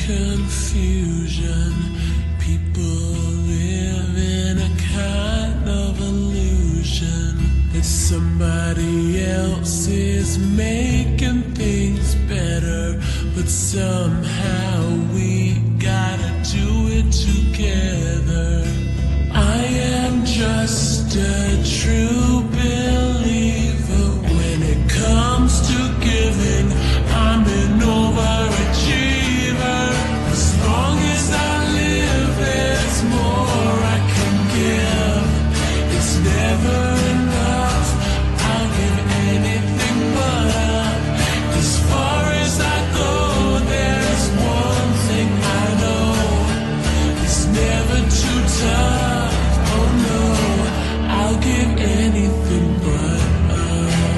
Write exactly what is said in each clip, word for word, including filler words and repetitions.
confusion. People live in a kind of illusion that somebody else is making things better, but somehow we gotta do it together. I am just a true believer. When it comes to giving, I'm an overachiever. As long as I live, there's more I can give. It's never enough, I'll give anything but up. As far as I go, there's one thing I know. It's never too tough, oh no, I'll give anything but up.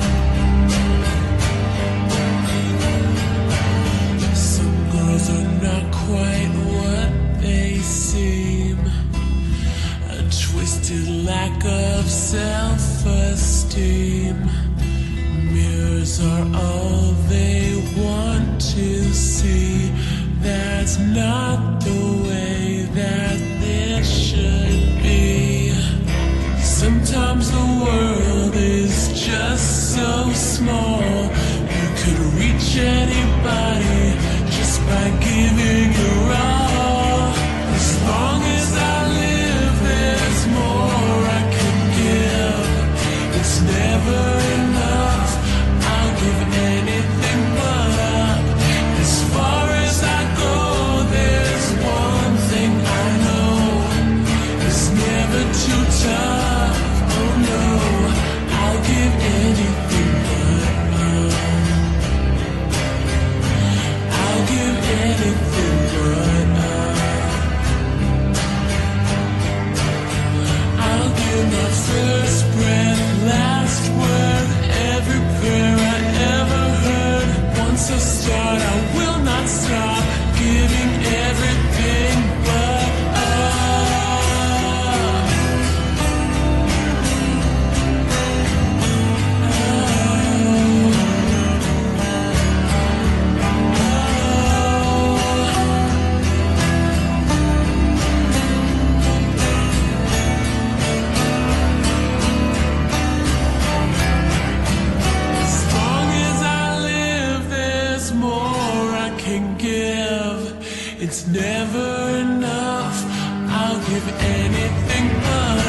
Some girls are not quite what they seem. A twisted lack of self-esteem. Mirrors are all they want to see. That's not the way that this should be. Sometimes the world is just so small. You could reach anybody just by giving your all. As long as I live, there's more I can give. It's never enough, I'll give anything but up. As far as I go, there's one thing I know. It's never too tough, oh no, I'll give anything but up. I'll give anything but up. I'll give my first breath, last word, every prayer I ever heard. Once I start, I will not stop giving everything but up. As long as I live, there's more I can give. It's never enough, I'll give anything but